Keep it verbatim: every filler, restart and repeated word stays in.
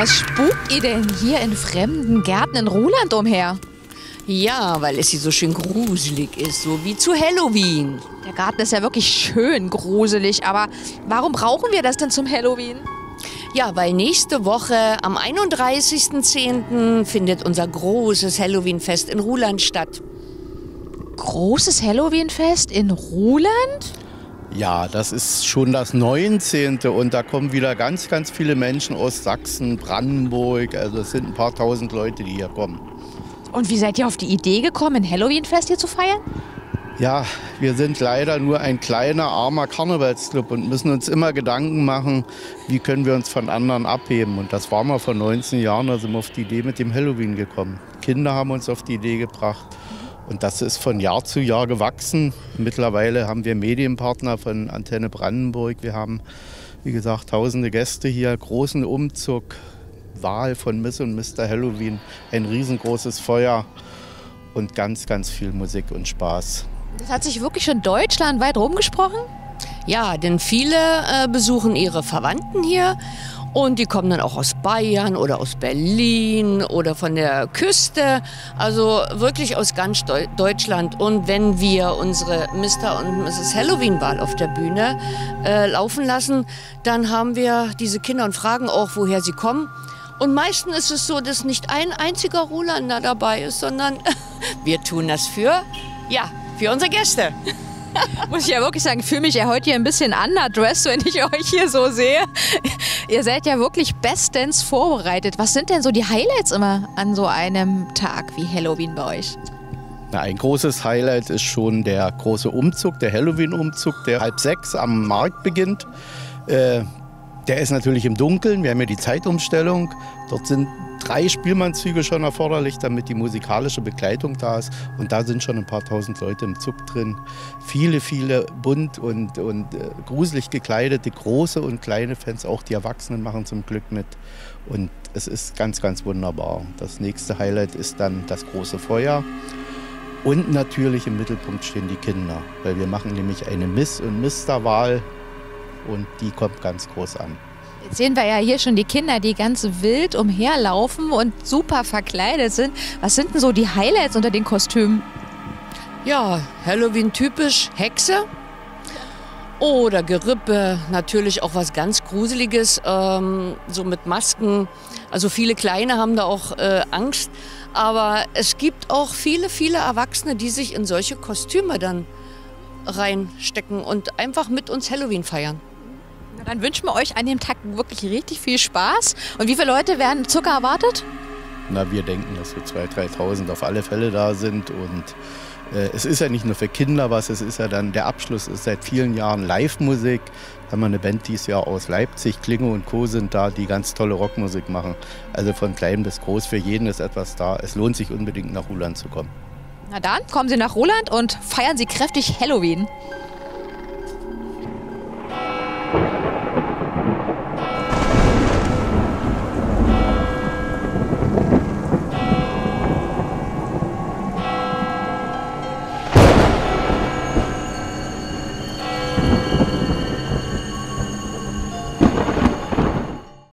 Was spukt ihr denn hier in fremden Gärten in Ruhland umher? Ja, weil es hier so schön gruselig ist, so wie zu Halloween. Der Garten ist ja wirklich schön gruselig, aber warum brauchen wir das denn zum Halloween? Ja, weil nächste Woche am einunddreißigsten zehnten findet unser großes Halloween-Fest in Ruhland statt. Großes Halloween-Fest in Ruhland? Ja, das ist schon das neunzehnte und da kommen wieder ganz, ganz viele Menschen aus Sachsen, Brandenburg. Also es sind ein paar tausend Leute, die hier kommen. Und wie seid ihr auf die Idee gekommen, ein Halloween-Fest hier zu feiern? Ja, wir sind leider nur ein kleiner, armer Karnevalsclub und müssen uns immer Gedanken machen, wie können wir uns von anderen abheben. Und das war mal vor neunzehn Jahren, da sind wir auf die Idee mit dem Halloween gekommen. Kinder haben uns auf die Idee gebracht. Und das ist von Jahr zu Jahr gewachsen. Mittlerweile haben wir Medienpartner von Antenne Brandenburg. Wir haben, wie gesagt, tausende Gäste hier, großen Umzug, Wahl von Miss und Mister Halloween, ein riesengroßes Feuer und ganz, ganz viel Musik und Spaß. Das hat sich wirklich schon deutschlandweit rumgesprochen? Ja, denn viele äh, besuchen ihre Verwandten hier und die kommen dann auch aus Bayern oder aus Berlin oder von der Küste, also wirklich aus ganz Deu- Deutschland. Und wenn wir unsere Mister und Misses Halloween-Wahl auf der Bühne äh, laufen lassen, dann haben wir diese Kinder und fragen auch, woher sie kommen. Und meistens ist es so, dass nicht ein einziger Ruhlander dabei ist, sondern wir tun das für, ja, für unsere Gäste. Muss ich ja wirklich sagen, ich fühle mich ja heute hier ein bisschen underdressed, wenn ich euch hier so sehe. Ihr seid ja wirklich bestens vorbereitet. Was sind denn so die Highlights immer an so einem Tag wie Halloween bei euch? Na, ein großes Highlight ist schon der große Umzug, der Halloween-Umzug, der halb sechs am Markt beginnt. Äh, Der ist natürlich im Dunkeln, wir haben ja die Zeitumstellung. Dort sind drei Spielmannszüge schon erforderlich, damit die musikalische Begleitung da ist. Und da sind schon ein paar tausend Leute im Zug drin. Viele, viele bunt und, und äh, gruselig gekleidete, große und kleine Fans. Auch die Erwachsenen machen zum Glück mit. Und es ist ganz, ganz wunderbar. Das nächste Highlight ist dann das große Feuer. Und natürlich im Mittelpunkt stehen die Kinder. Weil wir machen nämlich eine Miss- und Mister-Wahl. Und die kommt ganz groß an. Jetzt sehen wir ja hier schon die Kinder, die ganz wild umherlaufen und super verkleidet sind. Was sind denn so die Highlights unter den Kostümen? Ja, Halloween-typisch Hexe oder Gerippe, natürlich auch was ganz Gruseliges, ähm, so mit Masken. Also viele Kleine haben da auch äh, Angst. Aber es gibt auch viele, viele Erwachsene, die sich in solche Kostüme dann reinstecken und einfach mit uns Halloween feiern. Na, dann wünschen wir euch an dem Tag wirklich richtig viel Spaß. Und wie viele Leute werden circa erwartet? Na, wir denken, dass so zweitausend, dreitausend auf alle Fälle da sind. Und äh, es ist ja nicht nur für Kinder was, es ist ja dann, der Abschluss ist seit vielen Jahren Live-Musik. Da haben wir eine Band dieses Jahr aus Leipzig, Klinge und Co. sind da, die ganz tolle Rockmusik machen. Also von klein bis groß, für jeden ist etwas da. Es lohnt sich unbedingt nach Ruhland zu kommen. Na dann, kommen Sie nach Ruhland und feiern Sie kräftig Halloween.